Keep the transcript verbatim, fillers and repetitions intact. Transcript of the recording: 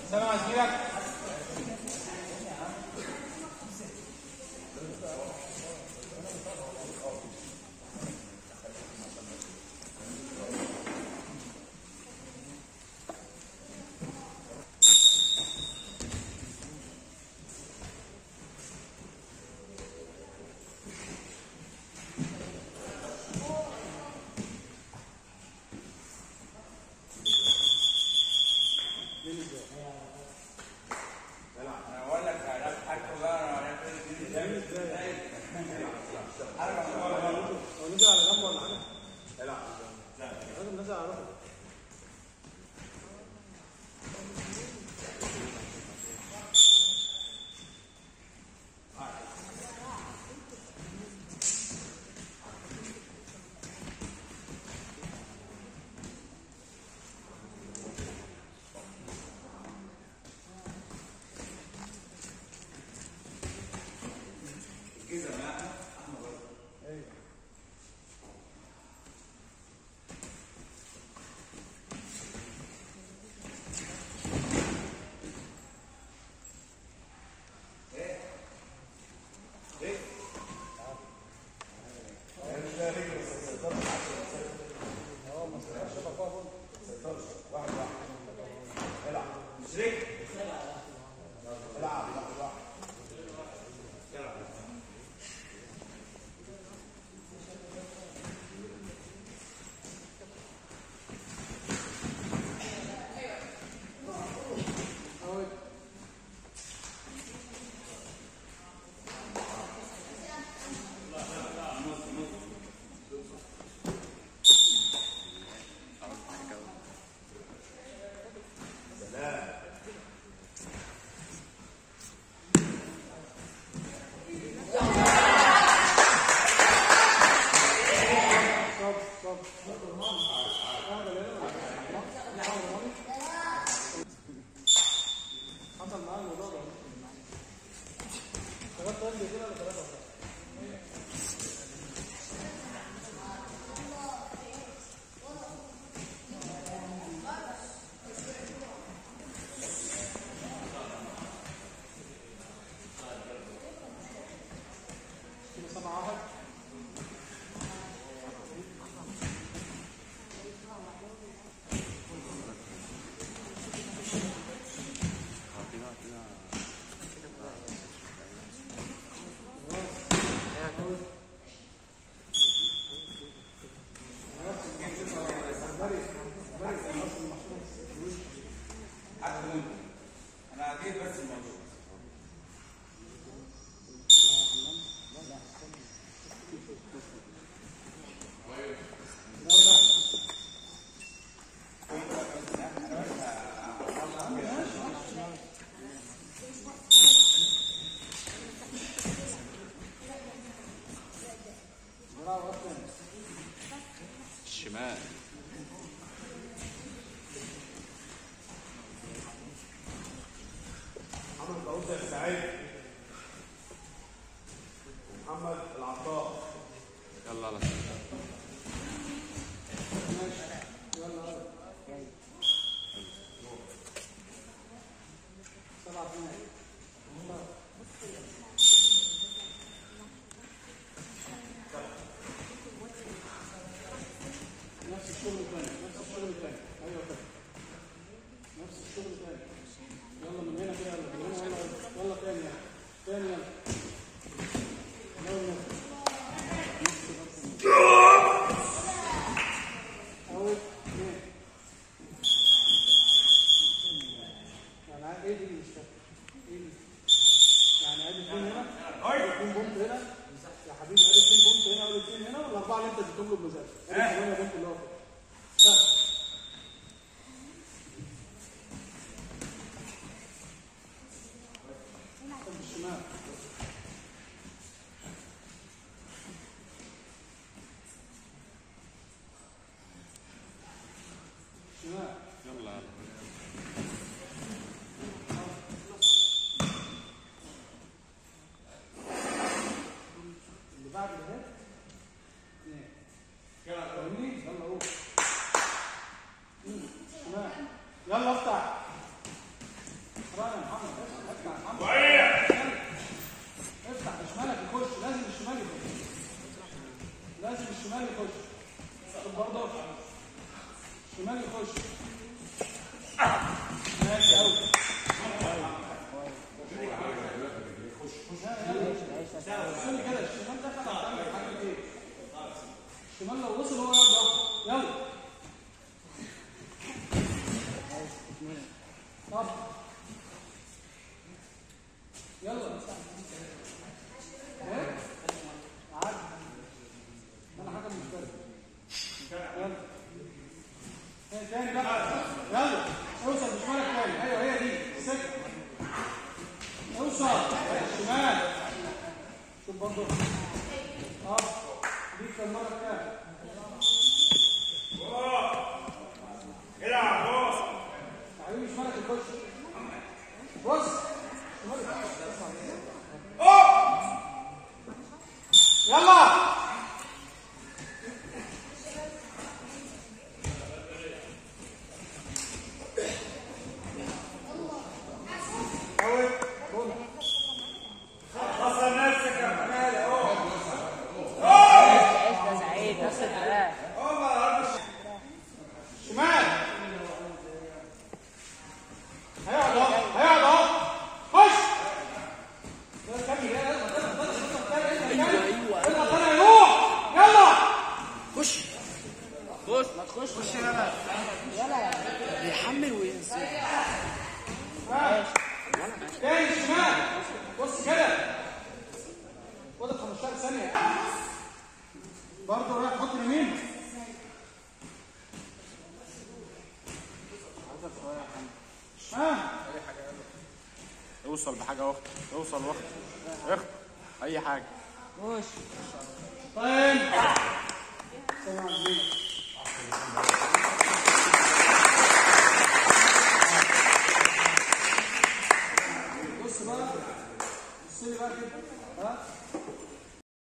سامع زميلك؟ الشمال محمد داوود السعيد ومحمد العطار. يلا على نفس الشغل الثاني نفس الشغل الثاني ايوه كده نفس الشغل الثاني. يلا من هنا كده يلا من هنا يلا يلا تاني يلا تاني يلا يلا اول اثنين يعني ايه دي مش فاهم ايه دي يعني ادي اثنين هنا اثنين بونت هنا يا حبيبي ادي اثنين بونت هنا ولا اثنين هنا ولا اربعه اللي انت اديتهم له بمزاج ادي ثمانيه بونت اللي هو كده الشمال الشمال يلا اللي بعد ده اثنين يلا فاهمني يلا روح شمال يلا افتح الشمال يخش. شوف برضه. الشمال يخش. ماشي قوي. استنى كده الشمال ده خد على حاجه ايه؟ الشمال لو وصل هو يقعد يلا. طب يلا ايه؟ عادي انا حاجه مش فارقه. يلا ايه تاني بقى؟ يلا اوصل بشمالك تاني. ايوه هي دي السكه. اوصل الشمال. شوف برضه اه دي كم مره كام؟ العب بص يا حبيبي شمالك يخش. بص شمالك يلا خش يلا يلا بيحمل وينزل. تاني شمال. بص كده خد خمستاشر ثانيه برضه. رايح تحط اليمين. ها اوصل بحاجه واخد. اوصل واخد اخد اي حاجه. خش طيب. سلام عليكم.